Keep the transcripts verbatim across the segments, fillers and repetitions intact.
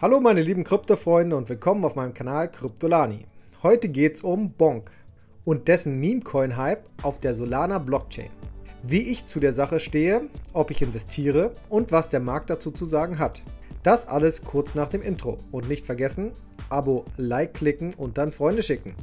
Hallo meine lieben Krypto-Freunde und willkommen auf meinem Kanal Kryptolani. Heute geht es um Bonk und dessen Meme-Coin-Hype auf der Solana Blockchain. Wie ich zu der Sache stehe, ob ich investiere und was der Markt dazu zu sagen hat. Das alles kurz nach dem Intro und nicht vergessen, Abo, Like klicken und dann Freunde schicken.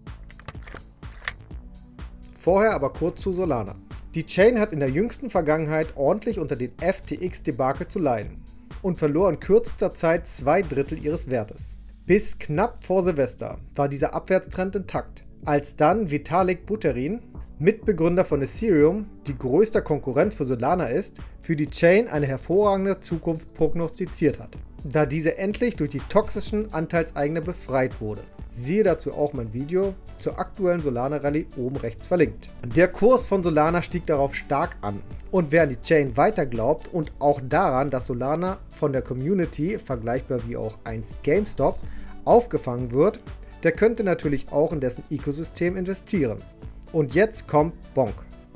Vorher aber kurz zu Solana. Die Chain hat in der jüngsten Vergangenheit ordentlich unter den F T X-Debakel zu leiden und verlor in kürzester Zeit zwei Drittel ihres Wertes. Bis knapp vor Silvester war dieser Abwärtstrend intakt, als dann Vitalik Buterin, Mitbegründer von Ethereum, die größter Konkurrent für Solana ist, für die Chain eine hervorragende Zukunft prognostiziert hat, da diese endlich durch die toxischen Anteilseigner befreit wurde. Siehe dazu auch mein Video zur aktuellen Solana-Rallye oben rechts verlinkt. Der Kurs von Solana stieg darauf stark an. Und wer an die Chain weiter glaubt und auch daran, dass Solana von der Community, vergleichbar wie auch einst GameStop, aufgefangen wird, der könnte natürlich auch in dessen Ökosystem investieren. Und jetzt kommt Bonk.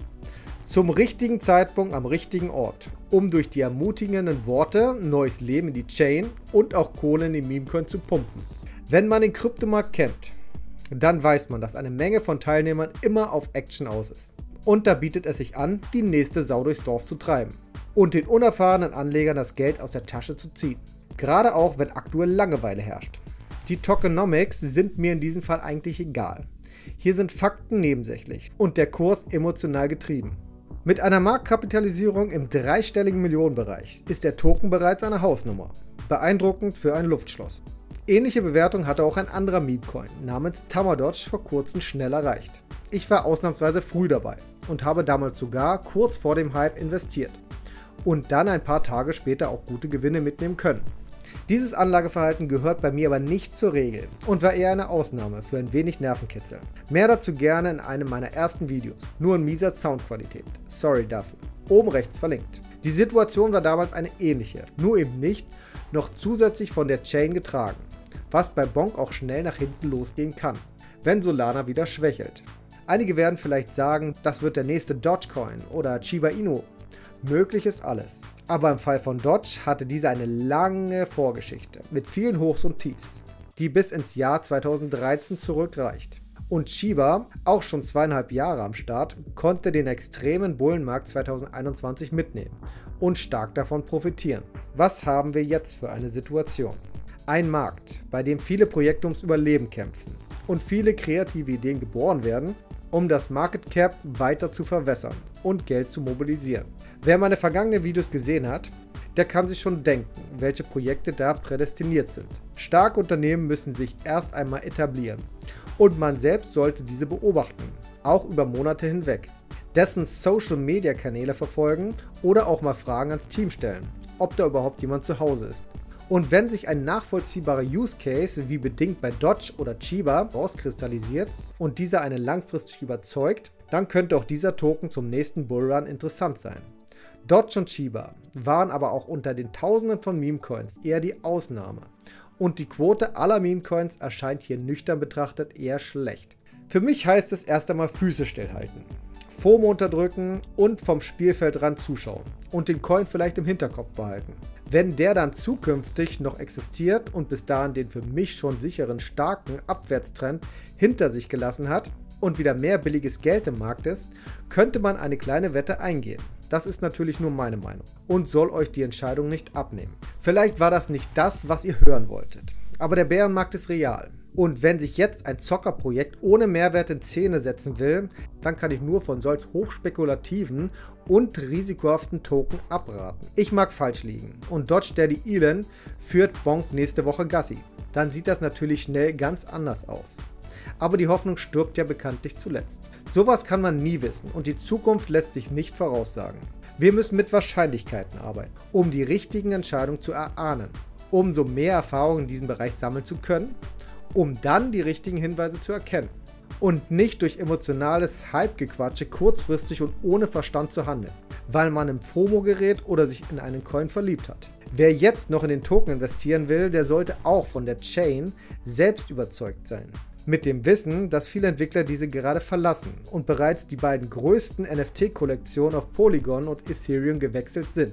Zum richtigen Zeitpunkt am richtigen Ort, um durch die ermutigenden Worte neues Leben in die Chain und auch Kohle in den Memecoin zu pumpen. Wenn man den Kryptomarkt kennt, dann weiß man, dass eine Menge von Teilnehmern immer auf Action aus ist. Und da bietet es sich an, die nächste Sau durchs Dorf zu treiben und den unerfahrenen Anlegern das Geld aus der Tasche zu ziehen. Gerade auch, wenn aktuell Langeweile herrscht. Die Tokenomics sind mir in diesem Fall eigentlich egal. Hier sind Fakten nebensächlich und der Kurs emotional getrieben. Mit einer Marktkapitalisierung im dreistelligen Millionenbereich ist der Token bereits eine Hausnummer. Beeindruckend für ein Luftschloss. Ähnliche Bewertung hatte auch ein anderer Memecoin namens Tamagotchi vor kurzem schnell erreicht. Ich war ausnahmsweise früh dabei und habe damals sogar kurz vor dem Hype investiert und dann ein paar Tage später auch gute Gewinne mitnehmen können. Dieses Anlageverhalten gehört bei mir aber nicht zur Regel und war eher eine Ausnahme für ein wenig Nervenkitzel. Mehr dazu gerne in einem meiner ersten Videos, nur in mieser Soundqualität. Sorry dafür. Oben rechts verlinkt. Die Situation war damals eine ähnliche, nur eben nicht noch zusätzlich von der Chain getragen, was bei Bonk auch schnell nach hinten losgehen kann, wenn Solana wieder schwächelt. Einige werden vielleicht sagen, das wird der nächste Dogecoin oder Shiba Inu. Möglich ist alles. Aber im Fall von Doge hatte diese eine lange Vorgeschichte mit vielen Hochs und Tiefs, die bis ins Jahr zweitausenddreizehn zurückreicht. Und Shiba, auch schon zweieinhalb Jahre am Start, konnte den extremen Bullenmarkt zweitausendeinundzwanzig mitnehmen und stark davon profitieren. Was haben wir jetzt für eine Situation? Ein Markt, bei dem viele Projekte ums Überleben kämpfen und viele kreative Ideen geboren werden, um das Market Cap weiter zu verwässern und Geld zu mobilisieren. Wer meine vergangenen Videos gesehen hat, der kann sich schon denken, welche Projekte da prädestiniert sind. Starke Unternehmen müssen sich erst einmal etablieren und man selbst sollte diese beobachten, auch über Monate hinweg. Dessen Social Media Kanäle verfolgen oder auch mal Fragen ans Team stellen, ob da überhaupt jemand zu Hause ist. Und wenn sich ein nachvollziehbarer Use Case, wie bedingt bei Doge oder Shiba, rauskristallisiert und dieser einen langfristig überzeugt, dann könnte auch dieser Token zum nächsten Bullrun interessant sein. Doge und Shiba waren aber auch unter den Tausenden von Memecoins eher die Ausnahme und die Quote aller Memecoins erscheint hier nüchtern betrachtet eher schlecht. Für mich heißt es erst einmal Füße stillhalten, FOMO unterdrücken und vom Spielfeldrand zuschauen und den Coin vielleicht im Hinterkopf behalten. Wenn der dann zukünftig noch existiert und bis dahin den für mich schon sicheren starken Abwärtstrend hinter sich gelassen hat und wieder mehr billiges Geld im Markt ist, könnte man eine kleine Wette eingehen. Das ist natürlich nur meine Meinung und soll euch die Entscheidung nicht abnehmen. Vielleicht war das nicht das, was ihr hören wolltet, aber der Bärenmarkt ist real. Und wenn sich jetzt ein Zockerprojekt ohne Mehrwert in Szene setzen will, dann kann ich nur von solch hochspekulativen und risikohaften Token abraten. Ich mag falsch liegen und Doge Daddy Elon führt Bonk nächste Woche Gassi. Dann sieht das natürlich schnell ganz anders aus. Aber die Hoffnung stirbt ja bekanntlich zuletzt. Sowas kann man nie wissen und die Zukunft lässt sich nicht voraussagen. Wir müssen mit Wahrscheinlichkeiten arbeiten, um die richtigen Entscheidungen zu erahnen, umso mehr Erfahrung in diesem Bereich sammeln zu können, um dann die richtigen Hinweise zu erkennen und nicht durch emotionales Hype-Gequatsche kurzfristig und ohne Verstand zu handeln, weil man im FOMO gerät oder sich in einen Coin verliebt hat. Wer jetzt noch in den Token investieren will, der sollte auch von der Chain selbst überzeugt sein. Mit dem Wissen, dass viele Entwickler diese gerade verlassen und bereits die beiden größten N F T-Kollektionen auf Polygon und Ethereum gewechselt sind.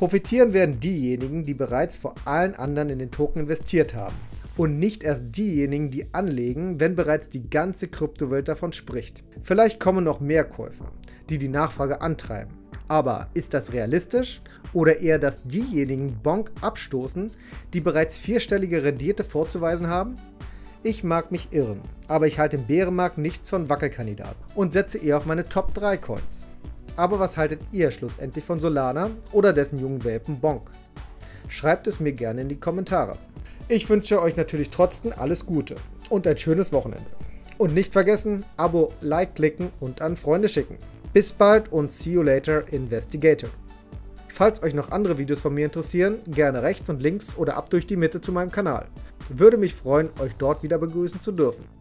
Profitieren werden diejenigen, die bereits vor allen anderen in den Token investiert haben. Und nicht erst diejenigen, die anlegen, wenn bereits die ganze Kryptowelt davon spricht. Vielleicht kommen noch mehr Käufer, die die Nachfrage antreiben. Aber ist das realistisch? Oder eher, dass diejenigen Bonk abstoßen, die bereits vierstellige Rendite vorzuweisen haben? Ich mag mich irren, aber ich halte im Bärenmarkt nichts von Wackelkandidaten und setze eher auf meine Top drei Coins. Aber was haltet ihr schlussendlich von Solana oder dessen jungen Welpen Bonk? Schreibt es mir gerne in die Kommentare. Ich wünsche euch natürlich trotzdem alles Gute und ein schönes Wochenende. Und nicht vergessen, Abo, Like klicken und an Freunde schicken. Bis bald und see you later, Investigator. Falls euch noch andere Videos von mir interessieren, gerne rechts und links oder ab durch die Mitte zu meinem Kanal. Würde mich freuen, euch dort wieder begrüßen zu dürfen.